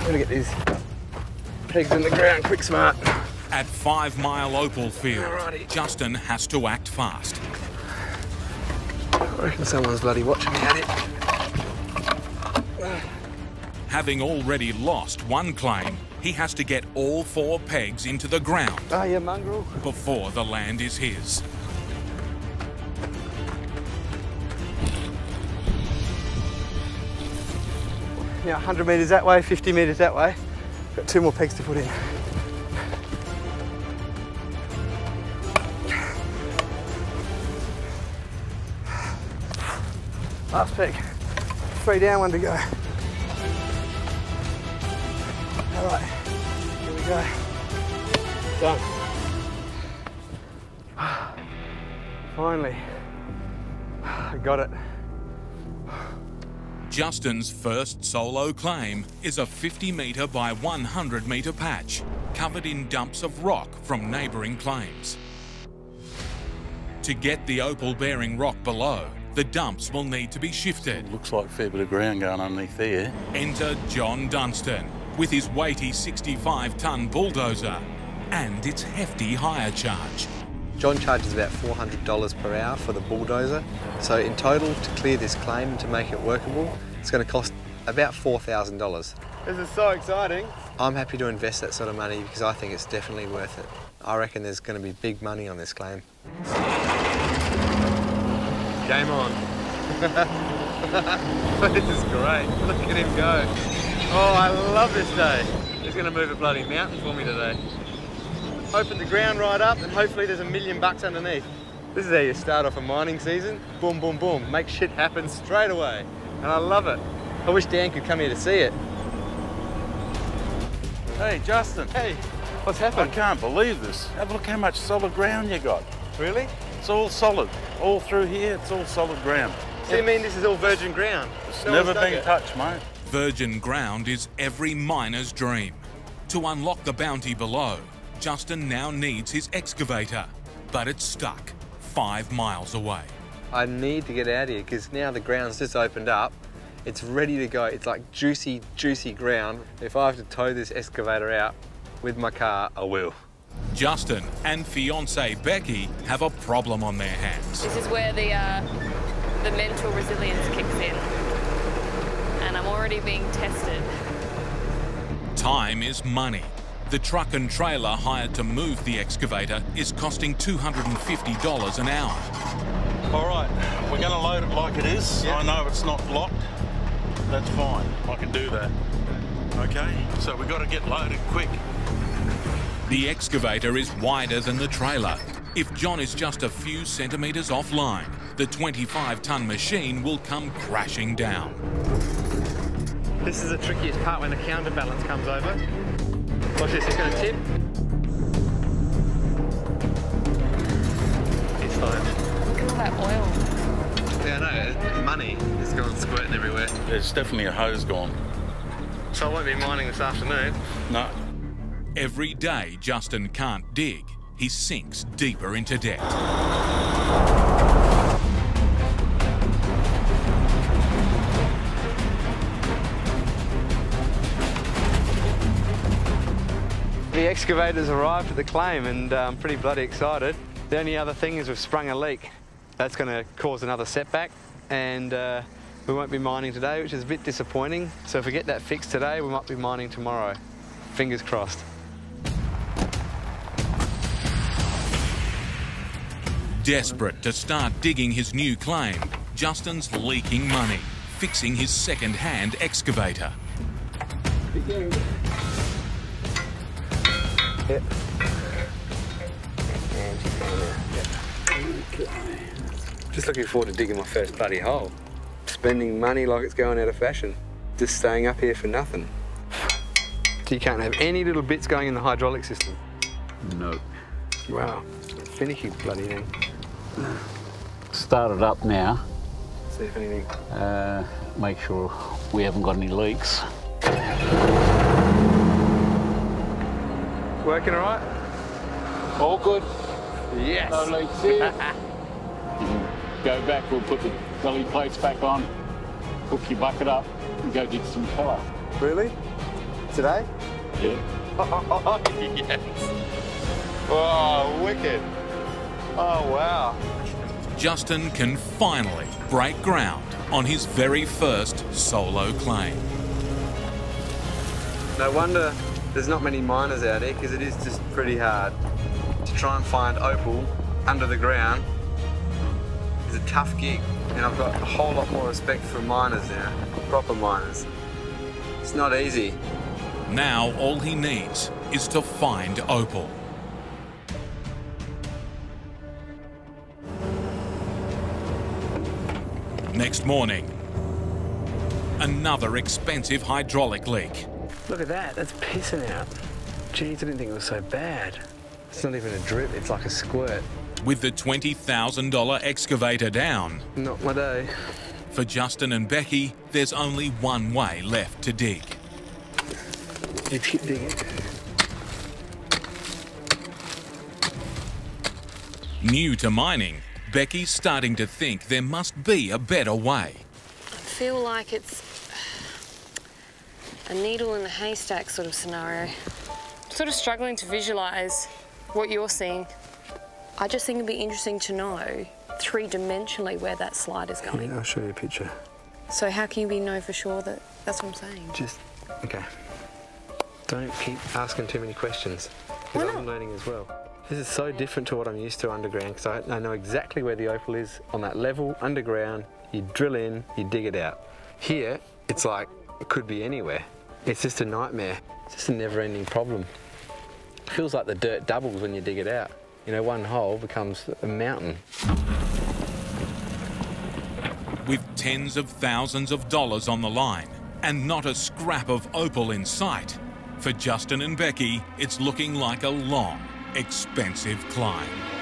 Gotta get these pegs in the ground quick smart. At 5 Mile Opal Field, Alrighty. Justin has to act fast. I reckon someone's bloody watching me at it. Having already lost one claim, he has to get all 4 pegs into the ground Oh, you mongrel. before the land is his. Yeah, 100 metres that way, 50 metres that way. Got 2 more pegs to put in. Last peg. 3 down, 1 to go. All right, here we go. Done. Finally, I got it. Justin's first solo claim is a 50-metre by 100-metre patch, covered in dumps of rock from neighbouring claims. To get the opal-bearing rock below, the dumps will need to be shifted. Looks like a fair bit of ground going underneath there. Enter John Dunstan with his weighty 65-tonne bulldozer and its hefty hire charge. John charges about $400 per hour for the bulldozer. So in total, to clear this claim and to make it workable, it's going to cost about $4,000. This is so exciting. I'm happy to invest that sort of money because I think it's definitely worth it. I reckon there's going to be big money on this claim. Game on. This is great. Look at him go. Oh, I love this day. He's going to move a bloody mountain for me today. Open the ground right up and hopefully there's $1 million underneath. This is how you start off a mining season. Boom, boom, boom. Make shit happen straight away. And I love it. I wish Dan could come here to see it. Hey, Justin. Hey, what's I happened? can't believe this. Have a look how much solid ground you got. Really? It's all solid. All through here, it's all solid ground. So you mean this is all virgin ground? It's No never one's dug been it? touched, mate. Virgin ground is every miner's dream. To unlock the bounty below, Justin now needs his excavator, but it's stuck 5 miles away. I need to get out of here because now the ground's just opened up. It's ready to go. It's like juicy, juicy ground. If I have to tow this excavator out with my car, I will. Justin and fiancée Becky have a problem on their hands. This is where the mental resilience kicks in, and I'm already being tested. Time is money. The truck and trailer hired to move the excavator is costing $250 an hour. All right, we're going to load it like it is. Yeah. I know it's not locked. That's fine. I can do that. Okay, so we've got to get loaded quick. The excavator is wider than the trailer. If John is just a few centimetres offline, the 25-tonne machine will come crashing down. This is the trickiest part when the counterbalance comes over. Watch this, it's going to tip. It's fine. Look at all that oil. Yeah, I know. Money is going squirting everywhere. There's definitely a hose gone. So I won't be mining this afternoon. No. Every day Justin can't dig, he sinks deeper into debt. The excavator's arrived at the claim and I'm pretty bloody excited. The only other thing is we've sprung a leak. That's going to cause another setback and we won't be mining today, which is a bit disappointing. So if we get that fixed today, we might be mining tomorrow. Fingers crossed. Desperate to start digging his new claim, Justin's leaking money, fixing his second-hand excavator. Yep. Just looking forward to digging my first bloody hole. Spending money like it's going out of fashion. Just staying up here for nothing. So you can't have any little bits going in the hydraulic system? No. Wow. Finicky bloody thing. Start it up now. See if anything... Make sure we haven't got any leaks. Working all right? All good. Yes. No leaks here. You can go back, we'll put the belly plates back on, hook your bucket up and go dig some colour. Really? today? Yeah. Oh, yes. Oh, wicked. Oh, wow. Justin can finally break ground on his very first solo claim. No wonder there's not many miners out here, because it is just pretty hard. To try and find opal under the ground is a tough gig. And I've got a whole lot more respect for miners now, proper miners. It's not easy. Now all he needs is to find opal. Next morning, another expensive hydraulic leak. Look at that, that's pissing out. Jeez, I didn't think it was so bad. It's not even a drip, it's like a squirt. With the $20,000 excavator down, Not my day. for Justin and Becky, there's only one way left to dig. Let's keep digging. New to mining, Becky's starting to think there must be a better way. I feel like it's a needle in the haystack sort of scenario. I'm sort of struggling to visualise what you're seeing. I just think it'd be interesting to know three-dimensionally where that slide is going. I'll show you a picture. So how can we know for sure that that's what I'm saying? Just, okay. Don't keep asking too many questions, Why because not? I'm learning as well. This is so different to what I'm used to underground, because I know exactly where the opal is on that level underground. You drill in, you dig it out. Here, it's like, it could be anywhere. It's just a nightmare. It's just a never-ending problem. It feels like the dirt doubles when you dig it out. You know, one hole becomes a mountain. With tens of thousands of dollars on the line and not a scrap of opal in sight, for Justin and Becky, it's looking like a long, expensive climb.